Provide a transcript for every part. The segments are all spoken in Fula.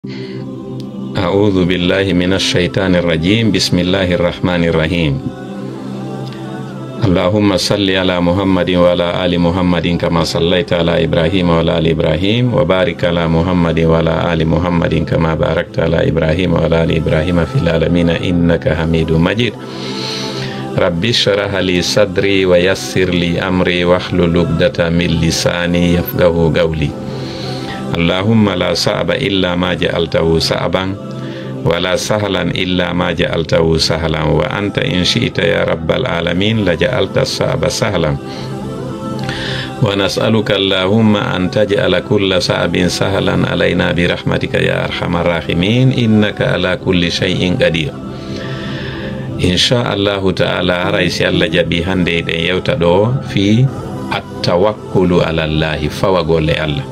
A'udzu billahi minasy syaithanir rajim. Bismillahirrahmanirrahim. Allahumma salli ala Muhammadin wa ala ali Muhammadin kama sallaita ala Ibrahim wa ala ali Ibrahim wa barik ala Muhammadin wa ala ali Muhammadin kama barakta ala Ibrahim wa ala ali Ibrahim fil alamin innaka Hamidum Majid. Rabbi shrah li sadri wa yassir li amri wahlul 'uqdatam min lisani yafqahu qawli. Allahumma la sa'aba illa ma ja'altahu sa'aban wa la sahlan illa ma ja'altahu sahlan wa anta in syi'ta ya rabbal alamin la ja'alta sa'aba sahlan wa nas'aluka Allahumma an taj'ala kulla sa'abin sahlan alaina bi rahmatika ya arhamar rahimin innaka ala kulli syai'in qadir. Insyaallahu ta'ala raisi Allah jabi hande den yewta do fi at-tawakkulu ala Allah fawagole Allah.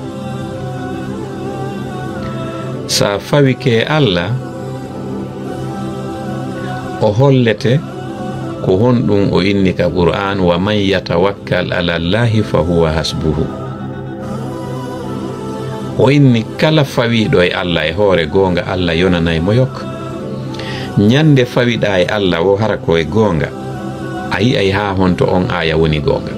Sa fawi ke Allah o hollete ko honɗum o inni ka Qur'an wa man yatawakkal ala Allahi fa huwa hasbuhu. O inni kala fawiɗo e Allah e hoore gonga Allah yonanay mo yok. Nyande fawiɗa e Allah o hara ko e gonga a yi'ay ha honto on aya woni gonga.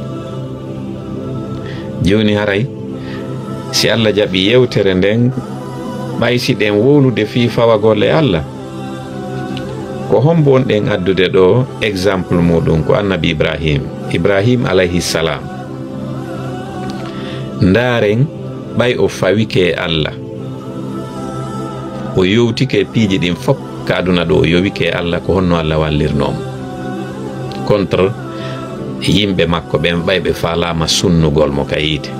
Joni haray si Allah jaɓi yewtere nden ɓaysi ɗen wowlude fi fawagole Allah ko hombo on ɗen addude ɗo exemple muɗum ko annabi Ibrahim alayhi salam. Ndaren ɓay o fawike Allah o yowtike piiji ɗin fop ka aduna ɗo o yowike Allah ko honno Allah wallirnomo contre yimɓe makko ɓen ɓay ɓe falama sunnugol mo ka yiite.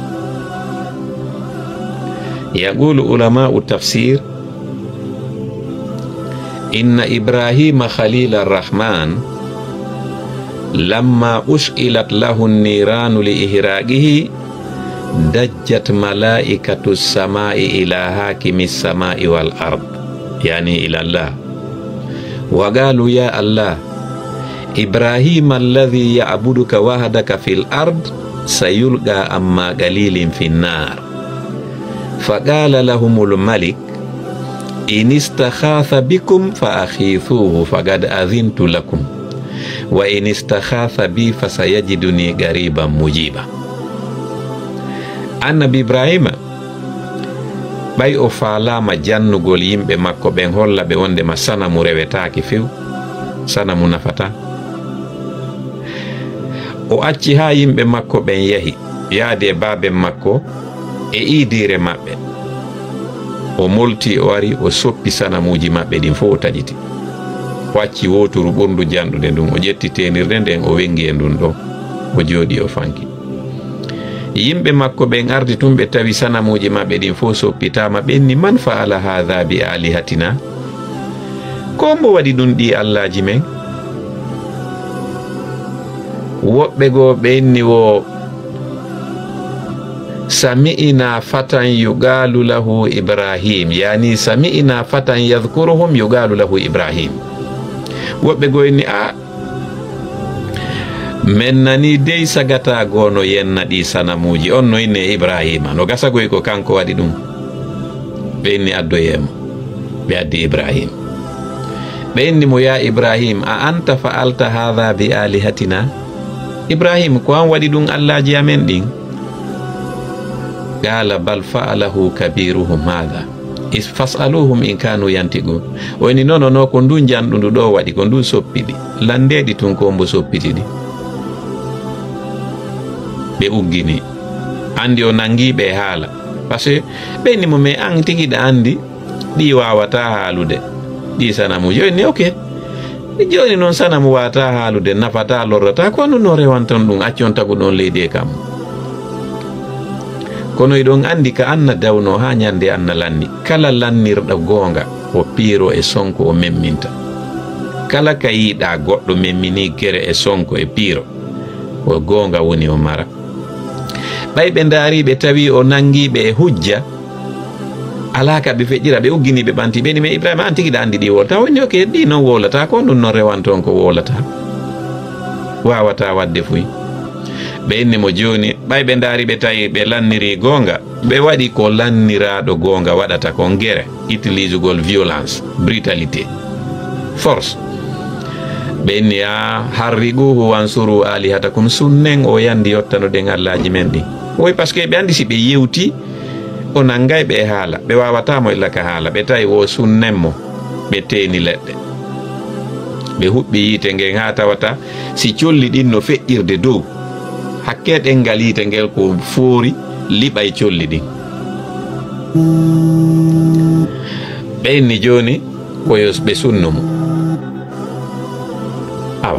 يقول علماء التفسير إن إبراهيم خليل الرحمن لما أشئلت له النيران لإهراقه دجت ملائكة السماء إلى حاكم السماء والأرض يعني إلى الله وقالوا يا الله إبراهيم الذي يعبدك وحدك في الأرض سيلقى أما قليل في النار. فقال لهم الملك إن استخاف بكم فأخيفوه فقد أذنت لكم وإن استخاف بي فسيجدني قريبا مجيبا. Annabi Ibrahima ɓay o faalama jannugol yimɓe makko ɓen holla ɓe wondema sanamu rewetaki few, sanamu nafata. O acci ha yimɓe makko ɓen yahi yaade baben makko e idire maɓɓe o molti o ari o soppi sanamuji maɓɓe ɗin fo o taƴiti o acci woturu ɓorndu janɗude ndun o ƴetti tenirde nden o wengi e ndun ɗo o jooɗi o fanki. Yimɓe makko ɓen ardi tun ɓe tawi sanamuji maɓɓe ɗin fo soppitama ɓenni man fa'ala hadha bi alihatina, ko mbo waɗi ɗum ɗi allaji men? Woɓɓe goo ɓenni wo sami'ina fatan yugalu lahu Ibrahim, yani sami'ina fatan yadhkuruhum yugalu lahu Ibrahim. Woɓɓe goyni a men nani dey sagata gono yenna ɗi sanamuji on noyne Ibrahima no gasagoy ko kanko waɗi ɗum. Ɓe inni addoyemo ɓe addi Ibrahim ɓe inni mo ya Ibrahim a anta fa'alta hadha bi alihatina, Ibrahim ko an waɗi ɗum allaji amen ɗin? Qala bal fa'alahu kabiruhum hadha fas'aluhum in kanu yantiqun. O ni nono no ko ndun janɗudu ɗo waɗi ko ndun soppidi landeɗi tun ko mbo soppitiɗi. Ɓe uggini andi o nangiɓe haala par ce que ɓenni mo me an tigiɗa andi ɗi wawata haalude ɗi sanamuji. O ni ok joni noon sanamu wawata haalude nafata lorrata ko no rewantan ɗum accon tagu ɗon leydi e kam. Kono iɗon andi ka anna dawno ha nyande anna lanni kala lannirɗo gonga o piiro e sonko o memminta. Kala ka yiɗa goɗɗo memmini gere e sonko e piiro o gonga woni o mara. Ɓay ɓe ndaari ɓe tawi o nangiɓe e hujja alaka ɓe feƴƴira ɓe uggini ɓe ɓanti ɓeni me Ibrahima an tigiɗa andi ɗi wolata woni ok ɗi noon wolata ko ɗum noon rewanton ko wolata wawata wadde fuy. ɓe inni mo joni ɓay ɓe ndaari ɓe tawi ɓe lanniri gonga ɓe waɗi ko lanniraɗo gonga waɗata kon guerre utilisugol violence brutalité force ɓe inni a harriguhu wansuru alihatakum sunnen o yandi yottanoɗen allaji men ɗi woy par ce que ɓe andi si ɓe yewti o nangay ɓe haala ɓe wawatamo illa ka haala ɓe tawi o sunnenmo ɓe teeni leɗɗe ɓe huɓɓi yiite ngen ha tawata si colli ɗin no feƴƴirde dow hakke ɗengal yiite ngel ko foori liɓay colli ɗin ɓe inni joni koyo ɓe sunnumo awa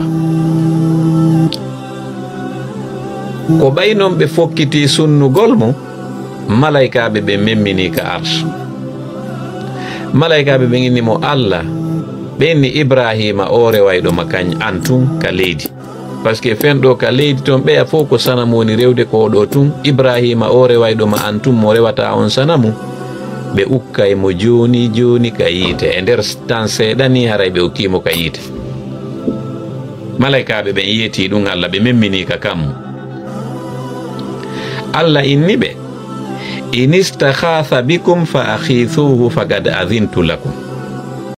ko ɓay noon ɓe fokkiti sunnugol mo malaikaɓe ɓe memmini ka arsh malaikaɓe ɓe innimo Allah ɓe inni Ibrahima o rewayɗoma kañ antun ka leydi par ce que fenɗo ka leydi toon ɓeya fof ko sanamu woni rewde ko ɗo tun Ibrahima o rewayɗoma antun mo rewata on sanamu ɓe ukkay mo joni joni ka yiite e nder tan seeɗani haray ɓe ukkimo ka yiite malaikaɓe ɓe yiyeti ɗum Allah ɓe memmini ka kammu Allah inni ɓe in istakhatha bikum fa akhithuhu faqad adhintu lakum